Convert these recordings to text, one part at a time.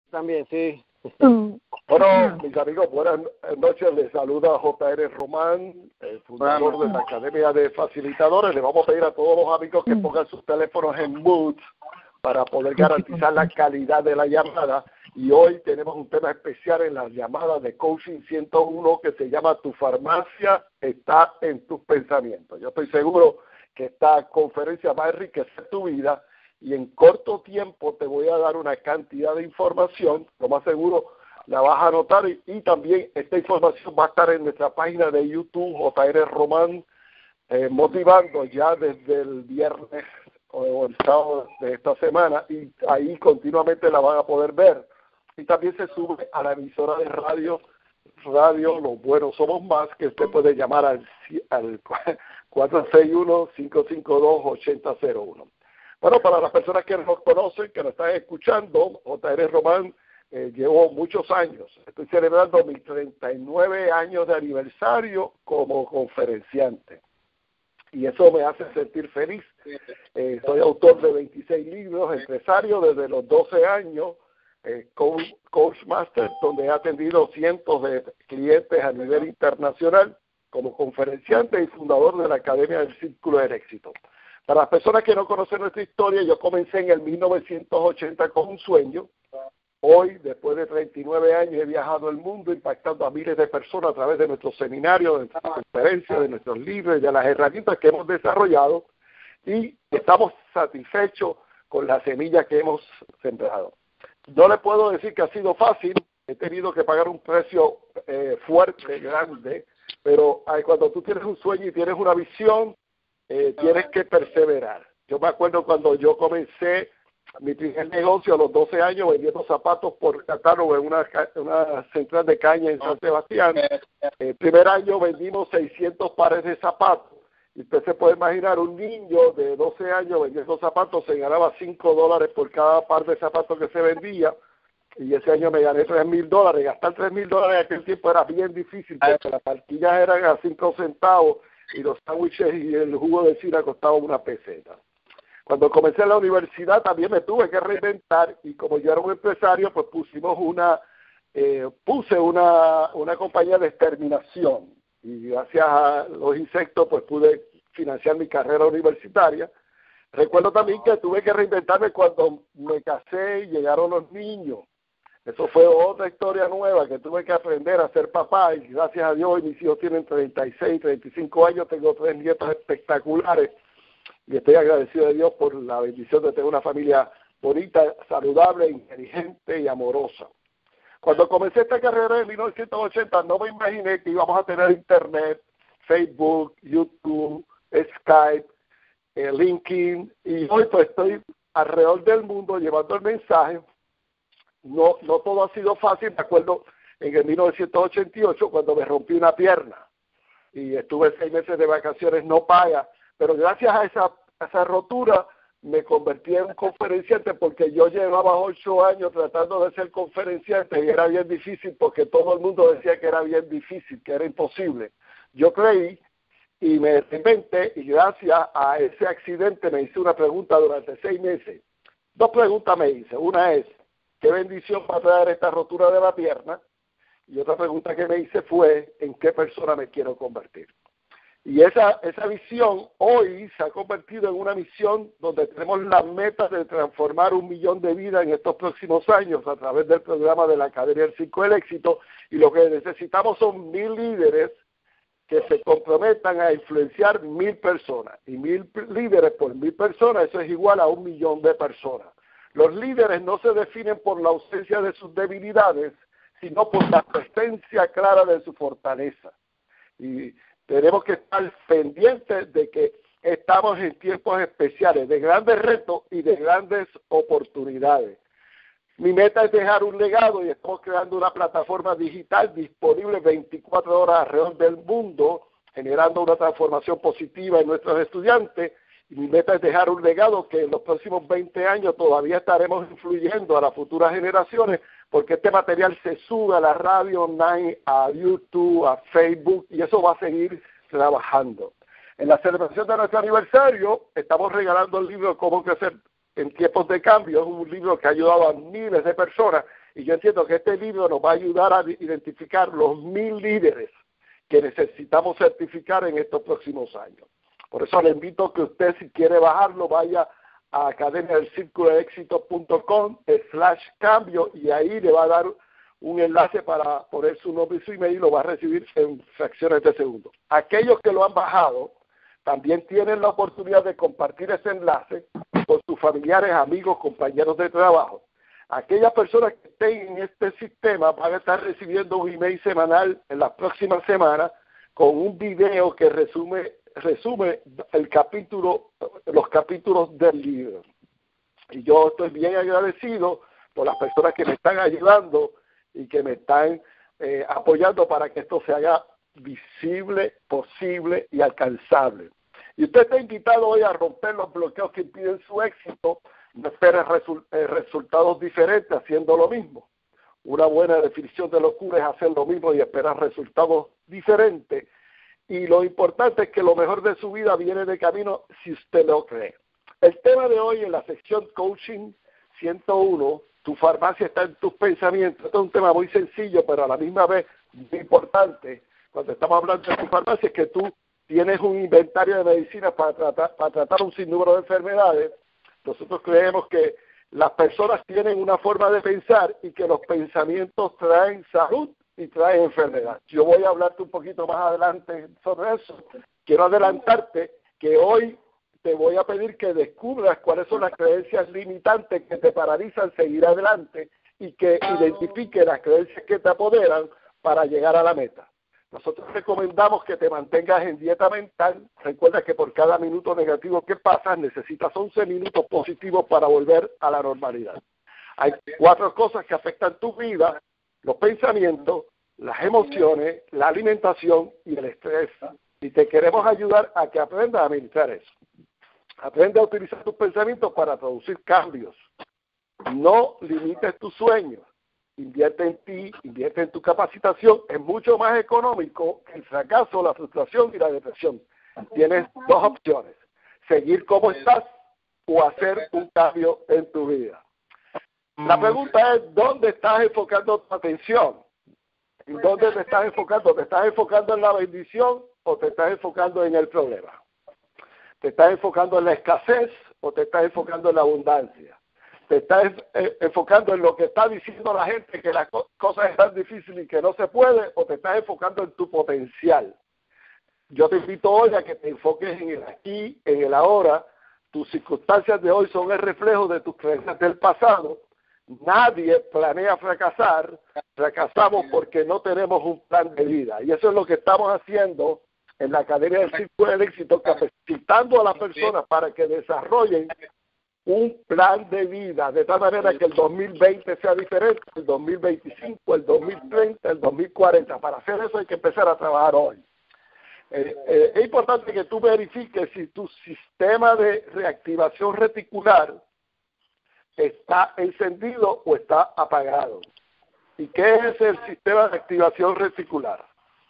También, sí. Bueno, mis amigos, buenas noches. Les saluda J.R. Román, el fundador de la Academia de Facilitadores. Le vamos a pedir a todos los amigos que pongan sus teléfonos en mute para poder garantizar la calidad de la llamada. Y hoy tenemos un tema especial en las llamadas de Coaching 101 que se llama Tu farmacia está en tus pensamientos. Yo estoy seguro que esta conferencia va a enriquecer tu vida y en corto tiempo te voy a dar una cantidad de información, lo más seguro la vas a anotar y también esta información va a estar en nuestra página de YouTube, J.R. Román, motivando ya desde el viernes o el sábado de esta semana y ahí continuamente la van a poder ver. Y también se sube a la emisora de radio Los Buenos Somos Más, que usted puede llamar al 461-552-8001. Bueno, para las personas que nos conocen, que nos están escuchando, J.R. Román, llevo muchos años. Estoy celebrando mis 39 años de aniversario como conferenciante. Y eso me hace sentir feliz. Soy autor de 26 libros, empresario desde los 12 años, Coach Master, donde he atendido cientos de clientes a nivel internacional como conferenciante y fundador de la Academia del Círculo del Éxito. Para las personas que no conocen nuestra historia, yo comencé en el 1980 con un sueño. Hoy, después de 39 años, he viajado el mundo impactando a miles de personas a través de nuestros seminarios, de nuestras conferencias, de nuestros libros y de las herramientas que hemos desarrollado y estamos satisfechos con la semilla que hemos sembrado. No le puedo decir que ha sido fácil, he tenido que pagar un precio fuerte, grande, pero cuando tú tienes un sueño y tienes una visión, tienes que perseverar. Yo me acuerdo cuando yo comencé mi primer negocio a los 12 años vendiendo zapatos por catálogo en una central de caña en San Sebastián. El primer año vendimos 600 pares de zapatos. Y usted se puede imaginar, un niño de 12 años vendiendo zapatos se ganaba $5 por cada par de zapatos que se vendía. Y ese año me gané $3,000. Gastar $3,000 en aquel tiempo era bien difícil porque las parquillas eran a 5 centavos y los sándwiches y el jugo de cira costaban una peseta. Cuando comencé en la universidad también me tuve que reinventar y como yo era un empresario, pues puse una compañía de exterminación y gracias a los insectos pues pude financiar mi carrera universitaria. Recuerdo también que tuve que reinventarme cuando me casé y llegaron los niños. Eso fue otra historia nueva que tuve que aprender a ser papá y gracias a Dios hoy mis hijos tienen 36, 35 años, tengo 3 nietos espectaculares y estoy agradecido de Dios por la bendición de tener una familia bonita, saludable, inteligente y amorosa. Cuando comencé esta carrera en 1980 no me imaginé que íbamos a tener internet, Facebook, YouTube, Skype, LinkedIn y hoy pues estoy alrededor del mundo llevando el mensaje. No todo ha sido fácil. Me acuerdo en el 1988 cuando me rompí una pierna y estuve 6 meses de vacaciones no pagas, pero gracias a esa rotura me convertí en un conferenciante porque yo llevaba 8 años tratando de ser conferenciante y era bien difícil porque todo el mundo decía que era bien difícil, que era imposible. Yo creí y me reinventé y gracias a ese accidente me hice una pregunta durante 6 meses. 2 preguntas me hice. Una es, ¿qué bendición va a traer esta rotura de la pierna? Y otra pregunta que me hice fue, ¿en qué persona me quiero convertir? Y esa visión hoy se ha convertido en una misión donde tenemos la meta de transformar 1 millón de vidas en estos próximos años a través del programa de la Academia del Círculo del Éxito. Y lo que necesitamos son 1,000 líderes que se comprometan a influenciar 1,000 personas. Y 1,000 líderes por 1,000 personas, eso es igual a 1 millón de personas. Los líderes no se definen por la ausencia de sus debilidades, sino por la presencia clara de su fortaleza. Y tenemos que estar pendientes de que estamos en tiempos especiales, de grandes retos y de grandes oportunidades. Mi meta es dejar un legado y estamos creando una plataforma digital disponible 24 horas alrededor del mundo, generando una transformación positiva en nuestros estudiantes. Y mi meta es dejar un legado que en los próximos 20 años todavía estaremos influyendo a las futuras generaciones, porque este material se sube a la radio online, a YouTube, a Facebook, y eso va a seguir trabajando. En la celebración de nuestro aniversario, estamos regalando el libro Cómo crecer en tiempos de cambio. Es un libro que ha ayudado a miles de personas y yo entiendo que este libro nos va a ayudar a identificar los 1000 líderes que necesitamos certificar en estos próximos años. Por eso le invito a que usted, si quiere bajarlo, vaya a academiadelcirculodeexito.com/cambio y ahí le va a dar un enlace para poner su nombre y su email y lo va a recibir en fracciones de segundo. Aquellos que lo han bajado también tienen la oportunidad de compartir ese enlace con sus familiares, amigos, compañeros de trabajo. Aquellas personas que estén en este sistema van a estar recibiendo un email semanal en las próximas semanas con un video que resume los capítulos del libro. Y yo estoy bien agradecido por las personas que me están ayudando y que me están apoyando para que esto se haga visible, posible y alcanzable. Y usted está invitado hoy a romper los bloqueos que impiden su éxito. No espere resultados diferentes haciendo lo mismo. Una buena definición de locura es hacer lo mismo y esperar resultados diferentes. Y lo importante es que lo mejor de su vida viene de camino si usted lo cree. El tema de hoy en la sección Coaching 101, tu farmacia está en tus pensamientos. Este es un tema muy sencillo, pero a la misma vez muy importante. Cuando estamos hablando de tu farmacia es que tú tienes un inventario de medicinas para tratar un sinnúmero de enfermedades. Nosotros creemos que las personas tienen una forma de pensar y que los pensamientos traen salud y traen enfermedad. Yo voy a hablarte un poquito más adelante sobre eso. Quiero adelantarte que hoy te voy a pedir que descubras cuáles son las creencias limitantes que te paralizan seguir adelante y que identifiques las creencias que te apoderan para llegar a la meta. Nosotros recomendamos que te mantengas en dieta mental. Recuerda que por cada minuto negativo que pasas necesitas 11 minutos positivos para volver a la normalidad. Hay 4 cosas que afectan tu vida: los pensamientos, las emociones, la alimentación y el estrés. Y te queremos ayudar a que aprendas a administrar eso. Aprende a utilizar tus pensamientos para producir cambios. No limites tus sueños. Invierte en ti, invierte en tu capacitación. Es mucho más económico que el fracaso, la frustración y la depresión. Tienes 2 opciones: seguir como estás o hacer un cambio en tu vida. La pregunta es, ¿dónde estás enfocando tu atención? ¿En dónde te estás enfocando? ¿Te estás enfocando en la bendición o te estás enfocando en el problema? ¿Te estás enfocando en la escasez o te estás enfocando en la abundancia? ¿Te estás enfocando en lo que está diciendo la gente, que las cosas están difíciles y que no se puede, o te estás enfocando en tu potencial? Yo te invito hoy a que te enfoques en el aquí, en el ahora. Tus circunstancias de hoy son el reflejo de tus creencias del pasado. Nadie planea fracasar. Fracasamos porque no tenemos un plan de vida. Y eso es lo que estamos haciendo en la Academia del Círculo del Éxito, capacitando a las personas para que desarrollen un plan de vida, de tal manera que el 2020 sea diferente, el 2025, el 2030, el 2040. Para hacer eso hay que empezar a trabajar hoy. Es importante que tú verifiques si tu sistema de reactivación reticular está encendido o está apagado. ¿Y qué es el sistema de activación reticular?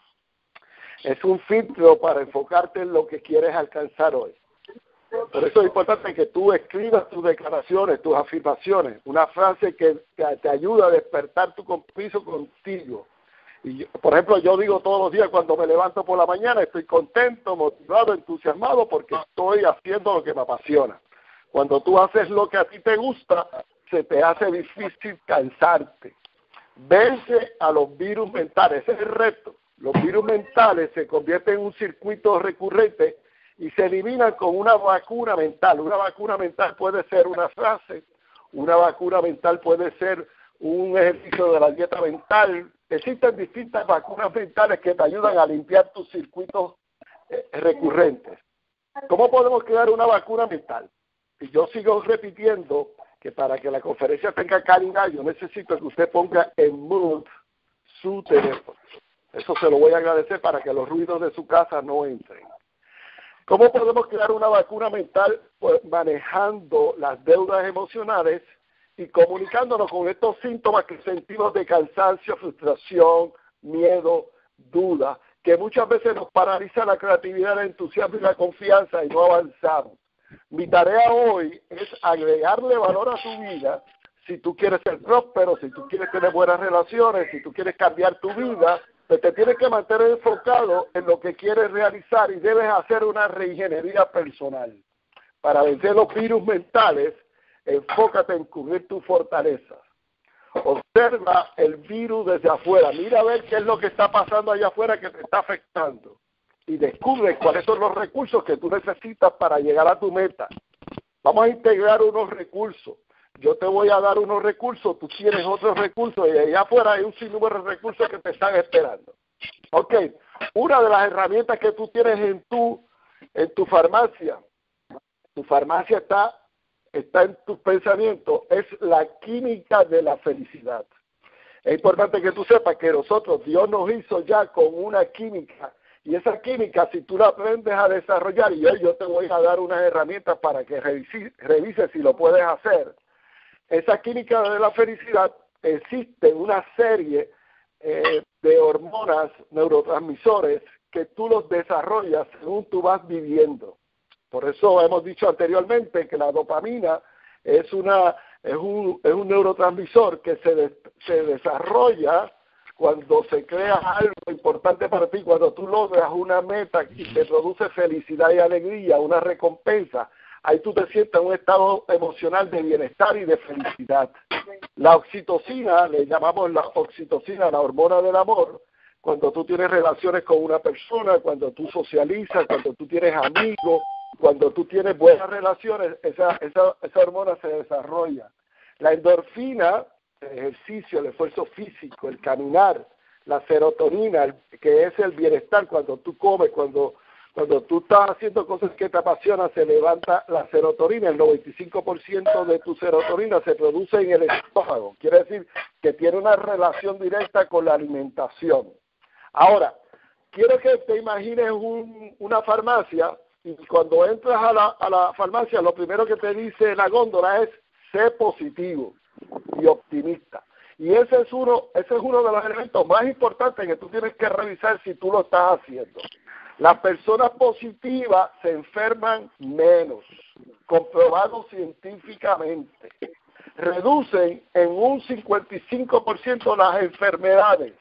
Es un filtro para enfocarte en lo que quieres alcanzar hoy. Por eso es importante que tú escribas tus declaraciones, tus afirmaciones, una frase que te ayuda a despertar tu compromiso contigo. Y por ejemplo, yo digo todos los días cuando me levanto por la mañana, estoy contento, motivado, entusiasmado porque estoy haciendo lo que me apasiona. Cuando tú haces lo que a ti te gusta, se te hace difícil cansarte. Vence a los virus mentales, ese es el reto. Los virus mentales se convierten en un circuito recurrente y se eliminan con una vacuna mental. Una vacuna mental puede ser una frase, una vacuna mental puede ser un ejercicio de la dieta mental. Existen distintas vacunas mentales que te ayudan a limpiar tus circuitos recurrentes. ¿Cómo podemos crear una vacuna mental? Y yo sigo repitiendo que para que la conferencia tenga calidad, yo necesito que usted ponga en mood su teléfono. Eso se lo voy a agradecer para que los ruidos de su casa no entren. ¿Cómo podemos crear una vacuna mental? Pues manejando las deudas emocionales y comunicándonos con estos síntomas que sentimos de cansancio, frustración, miedo, duda, que muchas veces nos paraliza la creatividad, el entusiasmo y la confianza y no avanzamos. Mi tarea hoy es agregarle valor a tu vida. Si tú quieres ser próspero, si tú quieres tener buenas relaciones, si tú quieres cambiar tu vida, pues te tienes que mantener enfocado en lo que quieres realizar y debes hacer una reingeniería personal. Para vencer los virus mentales, enfócate en cubrir tus fortalezas. Observa el virus desde afuera. Mira a ver qué es lo que está pasando allá afuera que te está afectando. Y descubre cuáles son los recursos que tú necesitas para llegar a tu meta. Vamos a integrar unos recursos. Yo te voy a dar unos recursos, tú tienes otros recursos y allá afuera hay un sinnúmero de recursos que te están esperando. Ok, una de las herramientas que tú tienes en tu farmacia está en tus pensamientos, es la química de la felicidad. Es importante que tú sepas que Dios nos hizo ya con una química, y esa química, si tú la aprendes a desarrollar, y hoy yo te voy a dar unas herramientas para que revises si lo puedes hacer. Esa química de la felicidad, existe una serie de hormonas, neurotransmisores, que tú los desarrollas según tú vas viviendo. Por eso hemos dicho anteriormente que la dopamina es un neurotransmisor que se desarrolla cuando se crea algo importante para ti, cuando tú logras una meta y te produce felicidad y alegría, una recompensa. Ahí tú te sientes en un estado emocional de bienestar y de felicidad. La oxitocina, le llamamos la oxitocina, la hormona del amor, cuando tú tienes relaciones con una persona, cuando tú socializas, cuando tú tienes amigos, cuando tú tienes buenas relaciones, esa hormona se desarrolla. La endorfina, el ejercicio, el esfuerzo físico, el caminar, la serotonina, que es el bienestar, cuando tú comes, cuando tú estás haciendo cosas que te apasionan, se levanta la serotonina. El 95% de tu serotonina se produce en el estómago. Quiere decir que tiene una relación directa con la alimentación. Ahora, quiero que te imagines una farmacia, y cuando entras a la farmacia, lo primero que te dice la góndola es: sé positivo y optimista. Y ese es uno de los elementos más importantes que tú tienes que revisar si tú lo estás haciendo. Las personas positivas se enferman menos, comprobado científicamente. Reducen en un 55% las enfermedades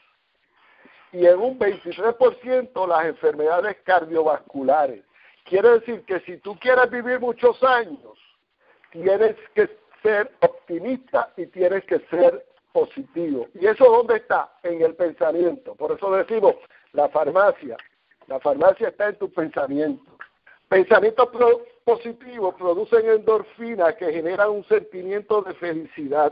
y en un 23% las enfermedades cardiovasculares. Quiere decir que si tú quieres vivir muchos años, tienes que ser optimista y tienes que ser positivo. ¿Y eso dónde está? En el pensamiento. Por eso decimos, la farmacia está en tu pensamiento. Pensamientos positivos producen endorfinas que generan un sentimiento de felicidad.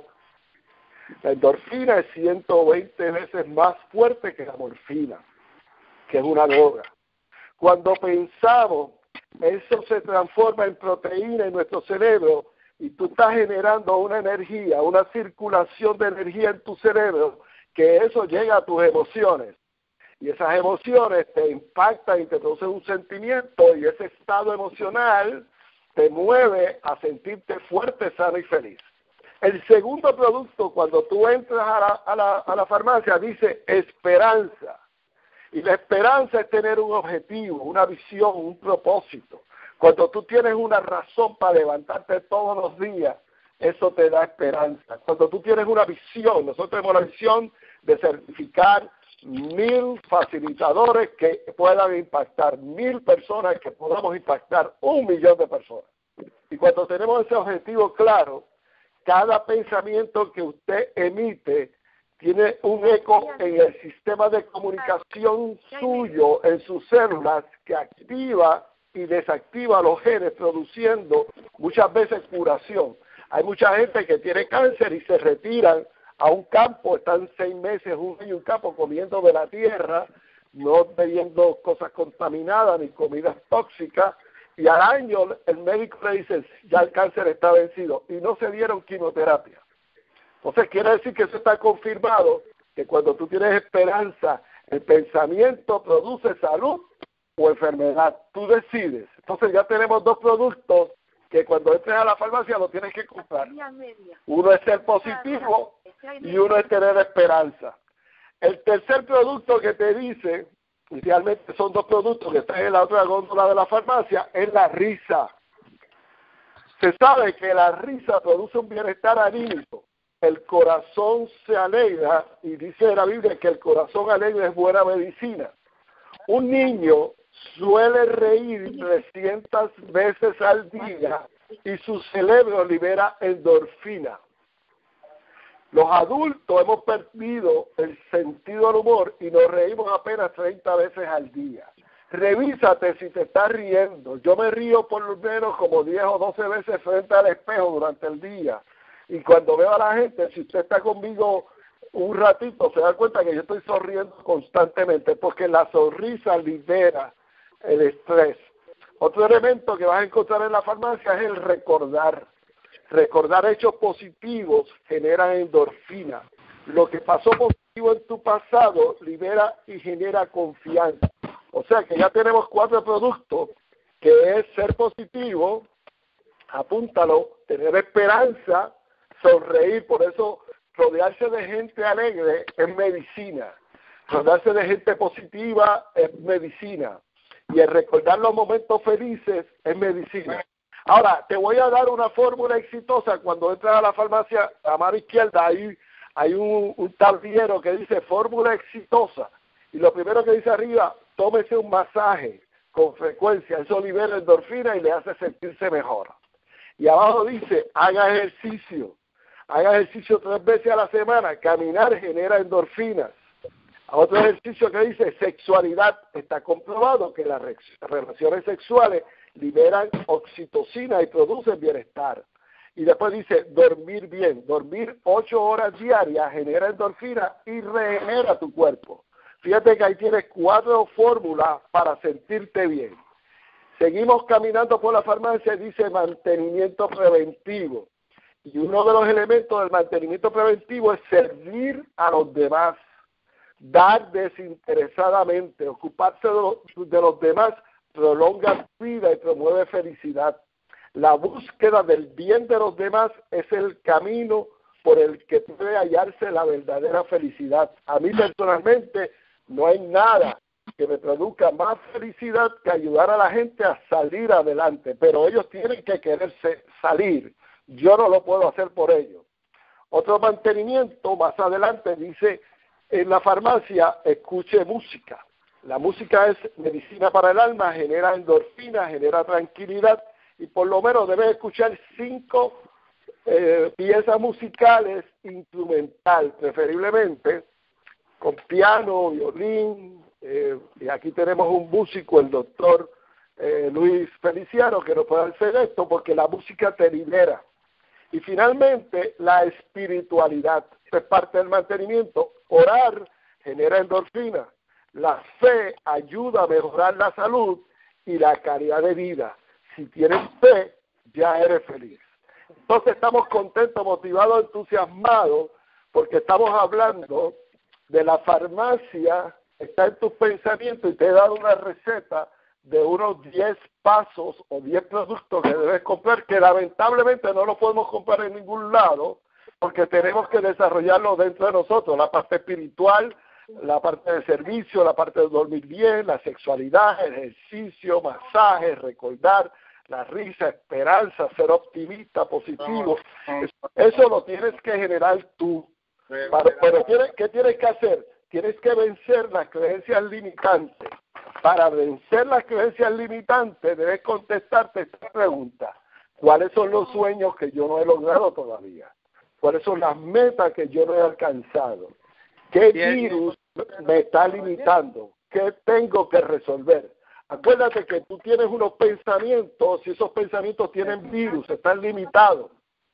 La endorfina es 120 veces más fuerte que la morfina, que es una droga. Cuando pensamos, eso se transforma en proteína en nuestro cerebro y tú estás generando una energía, una circulación de energía en tu cerebro, que eso llega a tus emociones. Y esas emociones te impactan y te producen un sentimiento, y ese estado emocional te mueve a sentirte fuerte, sano y feliz. El segundo producto, cuando tú entras a la farmacia, dice esperanza. Y la esperanza es tener un objetivo, una visión, un propósito. Cuando tú tienes una razón para levantarte todos los días, eso te da esperanza. Cuando tú tienes una visión, nosotros tenemos la visión de certificar 1,000 facilitadores que puedan impactar 1,000 personas, que podamos impactar 1,000,000 de personas. Y cuando tenemos ese objetivo claro, cada pensamiento que usted emite tiene un eco en el sistema de comunicación suyo, en sus células, que activa y desactiva los genes, produciendo muchas veces curación. Hay mucha gente que tiene cáncer y se retiran a un campo, están 6 meses, un año en un campo comiendo de la tierra, no bebiendo cosas contaminadas ni comidas tóxicas, y al año el médico le dice: ya el cáncer está vencido, y no se dieron quimioterapia. Entonces quiere decir que eso está confirmado, que cuando tú tienes esperanza, el pensamiento produce salud o enfermedad. Tú decides. Entonces ya tenemos 2 productos que cuando entres a la farmacia lo tienes que comprar. Uno es ser positivo y uno es tener esperanza. El tercer producto que te dice, inicialmente son 2 productos que están en la otra góndola de la farmacia, es la risa. Se sabe que la risa produce un bienestar anímico. El corazón se alegra, y dice la Biblia que el corazón alegre es buena medicina. Un niño suele reír 300 veces al día y su cerebro libera endorfina. Los adultos hemos perdido el sentido del humor y nos reímos apenas 30 veces al día. Revísate si te estás riendo. Yo me río por lo menos como 10 o 12 veces frente al espejo durante el día. Y cuando veo a la gente, si usted está conmigo un ratito, se da cuenta que yo estoy sonriendo constantemente, porque la sonrisa libera el estrés. Otro elemento que vas a encontrar en la farmacia es el recordar. Recordar hechos positivos genera endorfina. Lo que pasó positivo en tu pasado libera y genera confianza. O sea que ya tenemos 4 productos, que es ser positivo, apúntalo, tener esperanza, sonreír. Por eso rodearse de gente alegre es medicina. Rodearse de gente positiva es medicina. Y el recordar los momentos felices es medicina. Ahora, te voy a dar una fórmula exitosa. Cuando entras a la farmacia, a mano izquierda, hay un tablero que dice fórmula exitosa. Y lo primero que dice arriba, tómese un masaje con frecuencia. Eso libera endorfina y le hace sentirse mejor. Y abajo dice, haga ejercicio. Haga ejercicio 3 veces a la semana. Caminar genera endorfinas. Otro ejercicio que dice sexualidad. Está comprobado que las relaciones sexuales liberan oxitocina y producen bienestar. Y después dice dormir bien. Dormir 8 horas diarias genera endorfina y regenera tu cuerpo. Fíjate que ahí tienes 4 fórmulas para sentirte bien. Seguimos caminando por la farmacia y dice mantenimiento preventivo. Y uno de los elementos del mantenimiento preventivo es servir a los demás, dar desinteresadamente, ocuparse de los demás, prolonga vida y promueve felicidad. La búsqueda del bien de los demás es el camino por el que puede hallarse la verdadera felicidad. A mí personalmente no hay nada que me produzca más felicidad que ayudar a la gente a salir adelante, pero ellos tienen que quererse salir. Yo no lo puedo hacer por ellos. Otro mantenimiento, más adelante dice, en la farmacia, escuche música. La música es medicina para el alma, genera endorfina, genera tranquilidad, y por lo menos debes escuchar 5 piezas musicales instrumental, preferiblemente con piano, violín, y aquí tenemos un músico, el doctor Luis Feliciano, que nos puede hacer esto, porque la música te libera. Y finalmente, la espiritualidad, es parte del mantenimiento. Orar genera endorfina. La fe ayuda a mejorar la salud y la calidad de vida. Si tienes fe, ya eres feliz. Entonces estamos contentos, motivados, entusiasmados, porque estamos hablando de la farmacia, está en tus pensamientos, y te he dado una receta de unos 10 pasos o 10 productos que debes comprar, que lamentablemente no los podemos comprar en ningún lado, porque tenemos que desarrollarlo dentro de nosotros, la parte espiritual, la parte de servicio, la parte de dormir bien, la sexualidad, el ejercicio, masaje, recordar, la risa, esperanza, ser optimista, positivo. Eso lo tienes que generar tú. Pero ¿qué tienes que hacer? Tienes que vencer las creencias limitantes. Para vencer las creencias limitantes debes contestarte esta pregunta: ¿cuáles son los sueños que yo no he logrado todavía? ¿Cuáles son las metas que yo no he alcanzado? ¿Qué virus me está limitando? ¿Qué tengo que resolver? Acuérdate que tú tienes unos pensamientos, y esos pensamientos tienen virus, están limitados.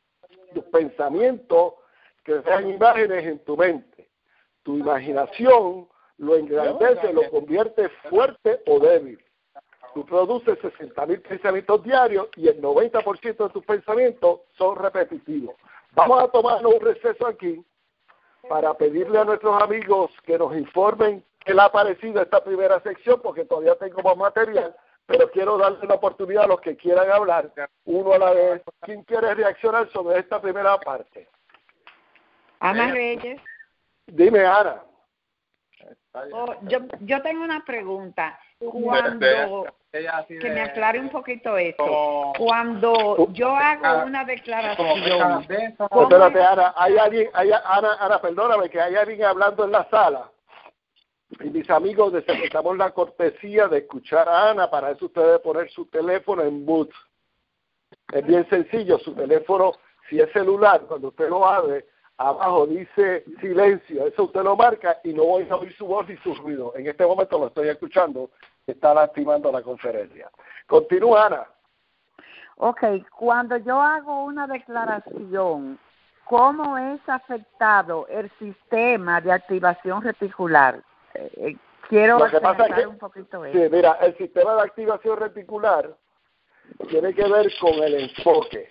Tus pensamientos crean imágenes en tu mente. Tu imaginación lo engrandece, lo convierte fuerte o débil. Tú produces 60,000 pensamientos diarios y el 90% de tus pensamientos son repetitivos. Vamos a tomarnos un receso aquí para pedirle a nuestros amigos que nos informen qué le ha parecido esta primera sección, porque todavía tengo más material, pero quiero darle la oportunidad a los que quieran hablar, uno a la vez. ¿Quién quiere reaccionar sobre esta primera parte? Ana Reyes. Dime, Ana. Yo tengo una pregunta. cuando que me aclare un poquito esto. Cuando yo hago una declaración, espérate, Ana, hay alguien, Ana, perdóname, que hay alguien hablando en la sala. Y mis amigos necesitamos la cortesía de escuchar a Ana, para eso usted debe poner su teléfono en mute. Es bien sencillo, su teléfono, si es celular, cuando usted lo abre, abajo dice silencio, eso usted lo marca y no voy a oír su voz ni su ruido. En este momento lo estoy escuchando, está lastimando la conferencia. Continúa, Ana. Ok, cuando yo hago una declaración, ¿cómo es afectado el sistema de activación reticular? Quiero aclarar un poquito eso. Sí, mira, el sistema de activación reticular tiene que ver con el enfoque,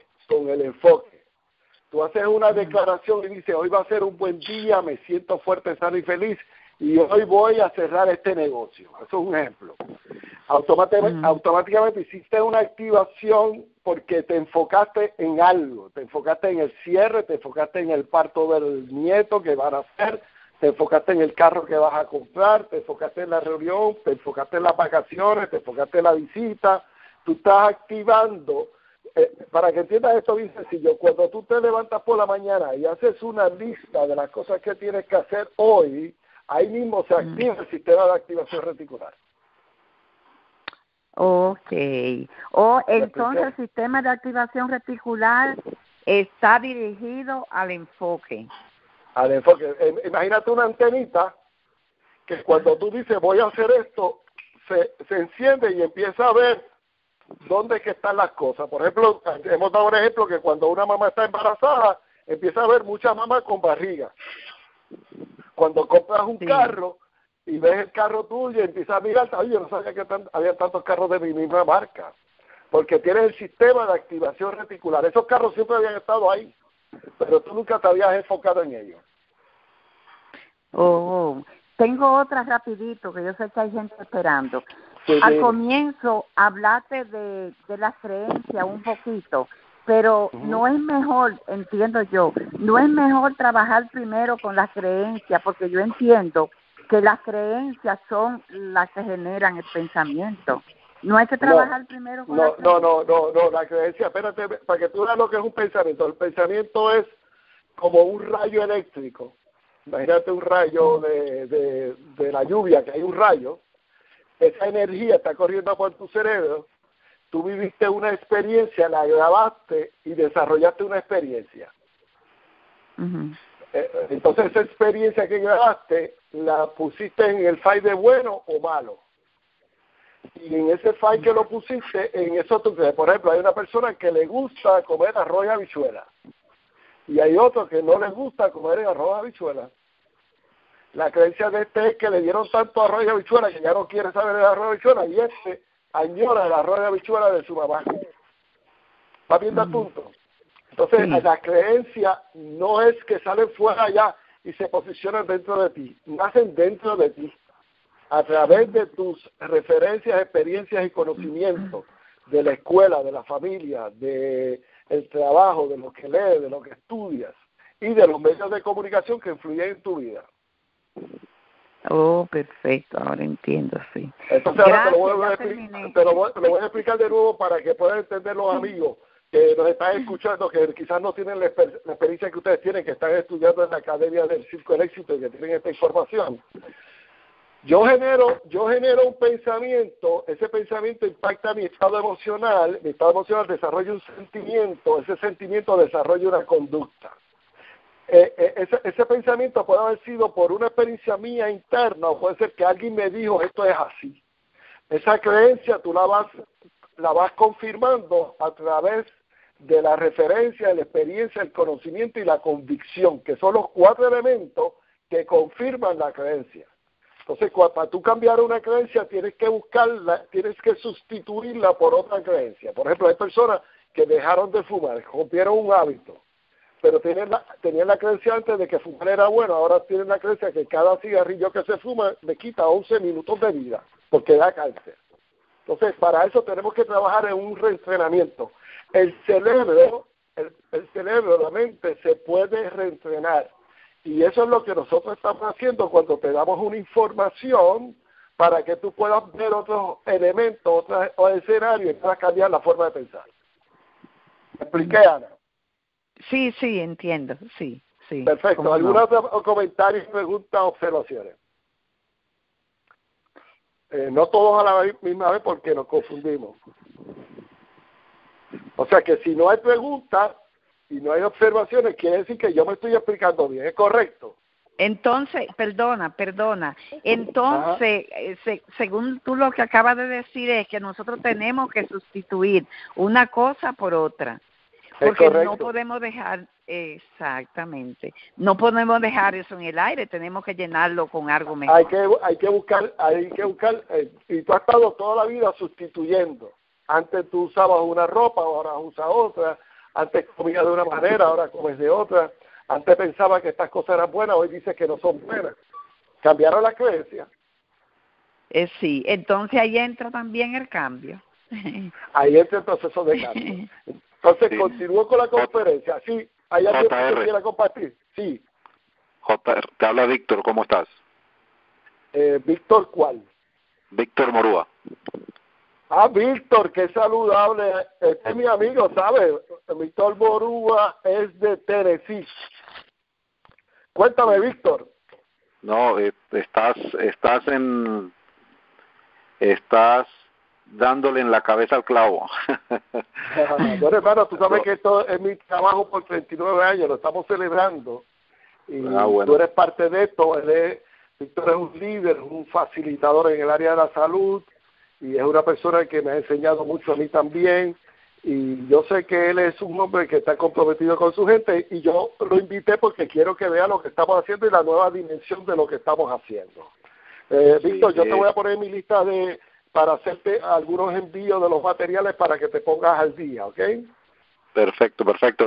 Tú haces una declaración y dices, hoy va a ser un buen día, me siento fuerte, sano y feliz, y hoy voy a cerrar este negocio. Eso es un ejemplo. Automáticamente hiciste una activación porque te enfocaste en algo, te enfocaste en el cierre, te enfocaste en el parto del nieto que van a hacer, te enfocaste en el carro que vas a comprar, te enfocaste en la reunión, te enfocaste en las vacaciones, te enfocaste en la visita. Tú estás activando, para que entiendas esto bien sencillo, cuando tú te levantas por la mañana y haces una lista de las cosas que tienes que hacer hoy, ahí mismo se activa el sistema de activación reticular. Ok. Entonces el sistema de activación reticular está dirigido al enfoque. Al enfoque. Imagínate una antenita que cuando tú dices voy a hacer esto, se enciende y empieza a ver dónde es que están las cosas. Por ejemplo, hemos dado un ejemplo que cuando una mamá está embarazada, empieza a ver muchas mamás con barriga. Cuando compras un carro y ves el carro tuyo y empiezas a mirar, oye, no sabía que había tantos carros de mi misma marca, porque tienes el sistema de activación reticular. Esos carros siempre habían estado ahí, pero tú nunca te habías enfocado en ellos. Tengo otra rapidito, que yo sé que hay gente esperando. Sí, Al comienzo hablaste de las creencias un poquito, pero no es mejor, entiendo yo, no es mejor trabajar primero con las creencias, porque yo entiendo que las creencias son las que generan el pensamiento. No hay que trabajar primero con las creencias. No, la creencia, espérate, para que tú veas lo que es un pensamiento. El pensamiento es como un rayo eléctrico. Imagínate un rayo de la lluvia, que hay un rayo. Esa energía está corriendo por tu cerebro. Tú viviste una experiencia, la grabaste y desarrollaste una experiencia. Entonces esa experiencia que grabaste la pusiste en el file de bueno o malo. Y en ese file que lo pusiste, en eso tú crees. Por ejemplo, hay una persona que le gusta comer arroz y habichuela. Y hay otro que no le gusta comer el arroz y habichuela. La creencia de este es que le dieron tanto arroz y habichuela que ya no quiere saber el arroz y habichuela, y este añora el arroz y habichuela de su mamá. ¿Va viendo el punto? Entonces, la creencia no es que salen fuera allá y se posicionan dentro de ti, nacen dentro de ti, a través de tus referencias, experiencias y conocimientos de la escuela, de la familia, de el trabajo, de lo que lees, de lo que estudias y de los medios de comunicación que influyen en tu vida. Perfecto, ahora entiendo, sí. Entonces ahora te lo voy a explicar de nuevo para que puedan entender los amigos que nos están escuchando, que quizás no tienen la experiencia que ustedes tienen, que están estudiando en la Academia del Circo del Éxito y que tienen esta información. Yo genero un pensamiento, ese pensamiento impacta mi estado emocional desarrolla un sentimiento, ese sentimiento desarrolla una conducta. Ese pensamiento puede haber sido por una experiencia mía interna o puede ser que alguien me dijo esto es así. Esa creencia tú la vas confirmando a través de la referencia, la experiencia, el conocimiento y la convicción, que son los 4 elementos que confirman la creencia. Entonces, para tú cambiar una creencia tienes que buscarla, tienes que sustituirla por otra creencia. Por ejemplo, hay personas que dejaron de fumar, rompieron un hábito, pero tenían la creencia antes de que fumar era bueno, ahora tienen la creencia que cada cigarrillo que se fuma le quita 11 minutos de vida, porque da cáncer. Entonces, para eso tenemos que trabajar en un reentrenamiento. El cerebro, la mente, se puede reentrenar. Y eso es lo que nosotros estamos haciendo cuando te damos una información para que tú puedas ver otros elementos, otros escenarios y puedas cambiar la forma de pensar. ¿Me expliqué, Ana? Sí, entiendo, sí. Perfecto. ¿Algún otro comentario, preguntas, observaciones? No todos a la misma vez porque nos confundimos. O sea que si no hay preguntas y no hay observaciones, quiere decir que yo me estoy explicando bien. ¿Es correcto? Entonces, perdona. Entonces, según tú lo que acabas de decir es que nosotros tenemos que sustituir una cosa por otra. Porque no podemos dejar, exactamente, no podemos dejar eso en el aire, tenemos que llenarlo con algo mejor. Hay que buscar, y tú has estado toda la vida sustituyendo. Antes tú usabas una ropa, ahora usas otra. Antes comías de una manera, ahora comes de otra. Antes pensaba que estas cosas eran buenas, hoy dices que no son buenas. Cambiaron las creencias. Sí, entonces ahí entra también el cambio. Ahí entra el proceso de cambio. Entonces, sí. Continúo con la conferencia. Sí, ¿hay alguien que quiera compartir? Sí. JR, te habla Víctor, ¿cómo estás? ¿Víctor cuál? Víctor Morúa. Víctor, qué saludable. Este es mi amigo, ¿sabes? Víctor Morúa es de Tennessee. Cuéntame, Víctor. No, estás dándole en la cabeza al clavo. Bueno, hermano, tú sabes que esto es mi trabajo por 39 años, lo estamos celebrando. Y bueno, tú eres parte de esto. Víctor es un líder, un facilitador en el área de la salud, y es una persona que me ha enseñado mucho a mí también. Y yo sé que él es un hombre que está comprometido con su gente, y yo lo invité porque quiero que vea lo que estamos haciendo y la nueva dimensión de lo que estamos haciendo. Víctor, yo te voy a poner en mi lista para hacerte algunos envíos de los materiales para que te pongas al día, ¿ok? Perfecto.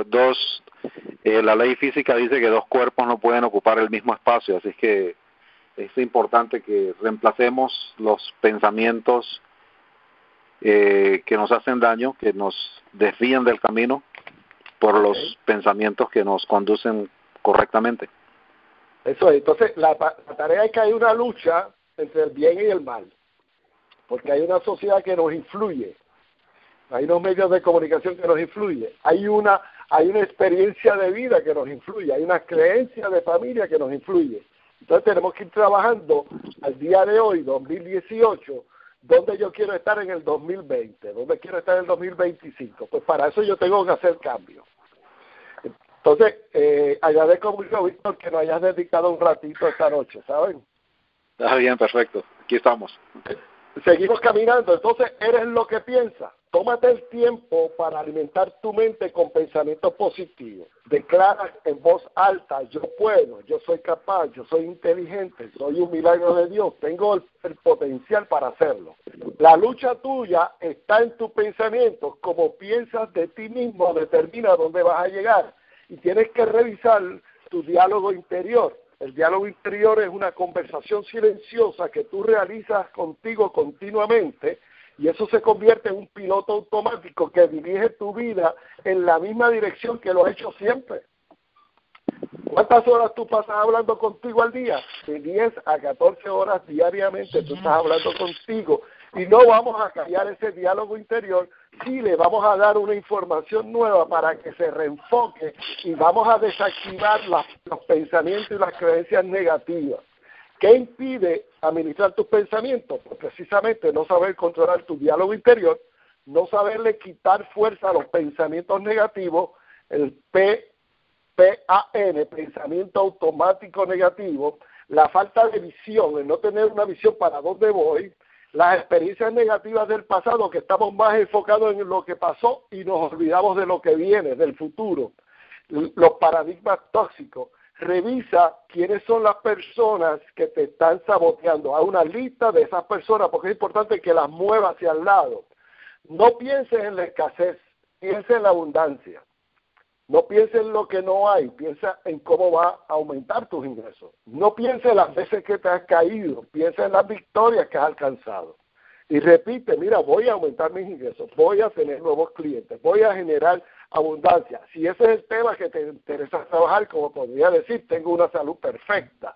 La ley física dice que dos cuerpos no pueden ocupar el mismo espacio, así que es importante que reemplacemos los pensamientos que nos hacen daño, que nos desvían del camino, por los pensamientos que nos conducen correctamente. Eso es. Entonces, la tarea es que hay una lucha entre el bien y el mal, porque hay una sociedad que nos influye, hay unos medios de comunicación que nos influyen, hay una experiencia de vida que nos influye, hay una creencia de familia que nos influye. Entonces tenemos que ir trabajando al día de hoy, 2018, donde yo quiero estar en el 2020, donde quiero estar en el 2025. Pues para eso yo tengo que hacer cambios. Entonces, agradezco mucho, Víctor, que nos hayas dedicado un ratito esta noche, ¿saben? Está bien, perfecto. Aquí estamos. Seguimos caminando. Entonces, eres lo que piensas. Tómate el tiempo para alimentar tu mente con pensamientos positivos. Declara en voz alta: yo puedo, yo soy capaz, yo soy inteligente, soy un milagro de Dios, tengo el potencial para hacerlo. La lucha tuya está en tus pensamientos. Como piensas de ti mismo determina dónde vas a llegar. Y tienes que revisar tu diálogo interior. El diálogo interior es una conversación silenciosa que tú realizas contigo continuamente, y eso se convierte en un piloto automático que dirige tu vida en la misma dirección que lo ha hecho siempre. ¿Cuántas horas tú pasas hablando contigo al día? De 10 a 14 horas diariamente tú estás hablando contigo, y no vamos a callar ese diálogo interior. Sí, le vamos a dar una información nueva para que se reenfoque, y vamos a desactivar los pensamientos y las creencias negativas. ¿Qué impide administrar tus pensamientos? Pues precisamente no saber controlar tu diálogo interior, no saberle quitar fuerza a los pensamientos negativos, el PAN, pensamiento automático negativo, la falta de visión, el no tener una visión para dónde voy, las experiencias negativas del pasado, que estamos más enfocados en lo que pasó y nos olvidamos de lo que viene, del futuro, los paradigmas tóxicos. Revisa quiénes son las personas que te están saboteando. Haz una lista de esas personas, porque es importante que las muevas hacia el lado. No pienses en la escasez, piensa en la abundancia. No pienses en lo que no hay, piensa en cómo va a aumentar tus ingresos. No pienses en las veces que te has caído, piensa en las victorias que has alcanzado. Y repite: mira, voy a aumentar mis ingresos, voy a tener nuevos clientes, voy a generar abundancia. Si ese es el tema que te interesa trabajar, como podría decir, tengo una salud perfecta.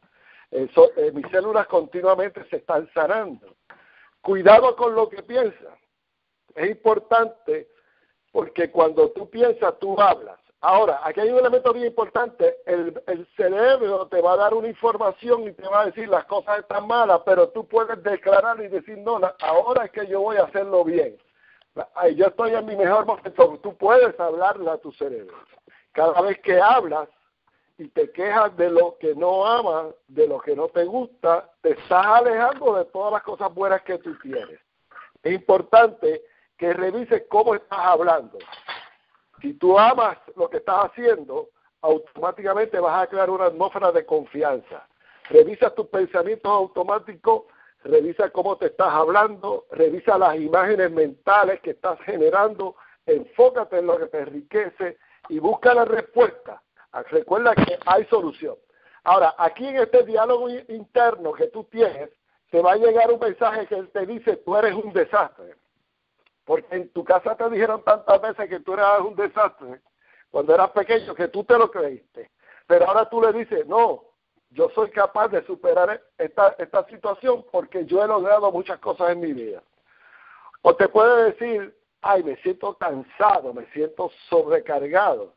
Mis células continuamente se están sanando. Cuidado con lo que piensas. Es importante porque cuando tú piensas, tú hablas. Ahora, aquí hay un elemento bien importante. El cerebro te va a dar una información y te va a decir las cosas están malas, pero tú puedes declarar y decir, no, ahora es que yo voy a hacerlo bien. Yo estoy en mi mejor momento. Tú puedes hablarle a tu cerebro. Cada vez que hablas y te quejas de lo que no amas, de lo que no te gusta, te estás alejando de todas las cosas buenas que tú tienes. Es importante que revises cómo estás hablando. Si tú amas lo que estás haciendo, automáticamente vas a crear una atmósfera de confianza. Revisa tus pensamientos automáticos, revisa cómo te estás hablando, revisa las imágenes mentales que estás generando, enfócate en lo que te enriquece y busca la respuesta. Recuerda que hay solución. Ahora, aquí en este diálogo interno que tú tienes, te va a llegar un mensaje que te dice, tú eres un desastre. Porque en tu casa te dijeron tantas veces que tú eras un desastre cuando eras pequeño que tú te lo creíste. Pero ahora tú le dices, no, yo soy capaz de superar esta situación porque yo he logrado muchas cosas en mi vida. O te puede decir, ay, me siento cansado, me siento sobrecargado.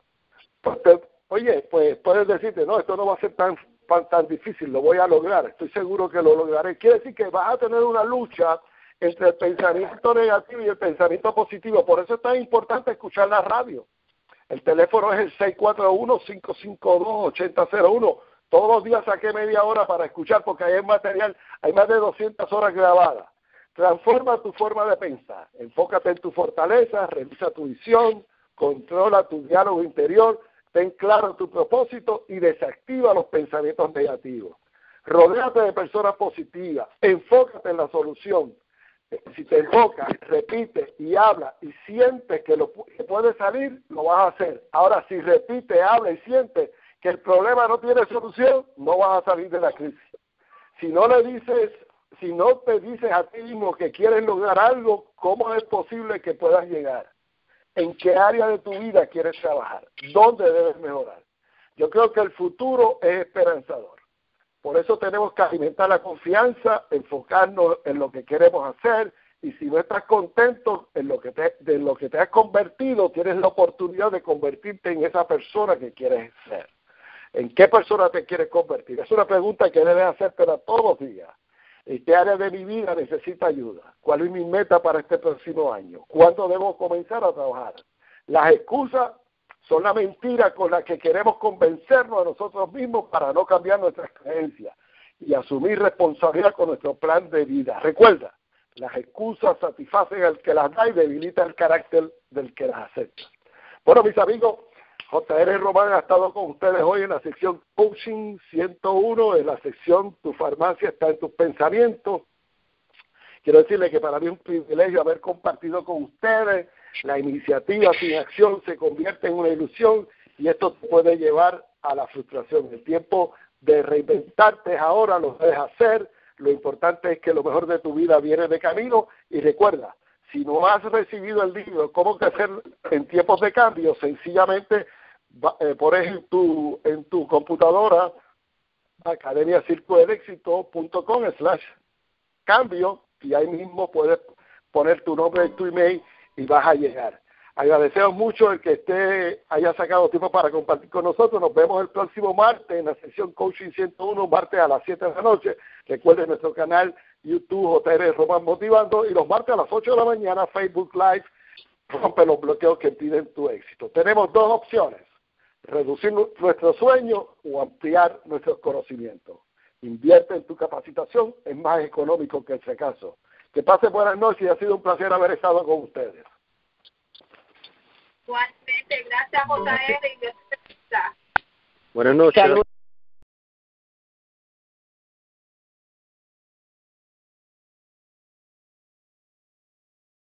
Pues puedes decirte, no, esto no va a ser tan difícil, lo voy a lograr, estoy seguro que lo lograré. Quiere decir que vas a tener una lucha entre el pensamiento negativo y el pensamiento positivo. Por eso es tan importante escuchar la radio. El teléfono es el 641-552-8001. Todos los días saqué media hora para escuchar porque hay material, hay más de 200 horas grabadas. Transforma tu forma de pensar. Enfócate en tu fortaleza, revisa tu visión, controla tu diálogo interior, ten claro tu propósito y desactiva los pensamientos negativos. Rodéate de personas positivas, enfócate en la solución. Si te enfocas, repite y habla y sientes que puede salir, lo vas a hacer. Ahora, si repite, habla y sientes que el problema no tiene solución, no vas a salir de la crisis. Si no te dices a ti mismo que quieres lograr algo, ¿cómo es posible que puedas llegar? ¿En qué área de tu vida quieres trabajar? ¿Dónde debes mejorar? Yo creo que el futuro es esperanzador. Por eso tenemos que alimentar la confianza, enfocarnos en lo que queremos hacer, y si no estás contento de lo que te has convertido, tienes la oportunidad de convertirte en esa persona que quieres ser. ¿En qué persona te quieres convertir? Es una pregunta que debes hacértela todos los días. ¿En qué área de mi vida necesita ayuda? ¿Cuál es mi meta para este próximo año? ¿Cuándo debo comenzar a trabajar? Las excusas son la mentira con la que queremos convencernos a nosotros mismos para no cambiar nuestras creencias y asumir responsabilidad con nuestro plan de vida. Recuerda, las excusas satisfacen al que las da y debilitan el carácter del que las acepta. Bueno, mis amigos, J.R. Román ha estado con ustedes hoy en la sección Coaching 101, en la sección Tu farmacia está en tus pensamientos. Quiero decirles que para mí es un privilegio haber compartido con ustedes. La iniciativa sin acción se convierte en una ilusión y esto te puede llevar a la frustración. El tiempo de reinventarte es ahora, lo debes hacer. Lo importante es que lo mejor de tu vida viene de camino. Y recuerda, si no has recibido el libro Cómo crecer en tiempos de cambio, sencillamente pones en tu computadora academiacircodelexito.com/cambio y ahí mismo puedes poner tu nombre y tu email y vas a llegar. Agradecemos mucho el que haya sacado tiempo para compartir con nosotros. Nos vemos el próximo martes en la sección Coaching 101, martes a las 7 de la noche. Recuerden nuestro canal YouTube J.R. Román Motivando y los martes a las 8 de la mañana Facebook Live. Rompe los bloqueos que impiden tu éxito. Tenemos dos opciones: reducir nuestro sueño o ampliar nuestros conocimientos. Invierte en tu capacitación, es más económico que el fracaso. Que pasen buenas noches y ha sido un placer haber estado con ustedes. Igualmente, gracias J.R. Buenas noches.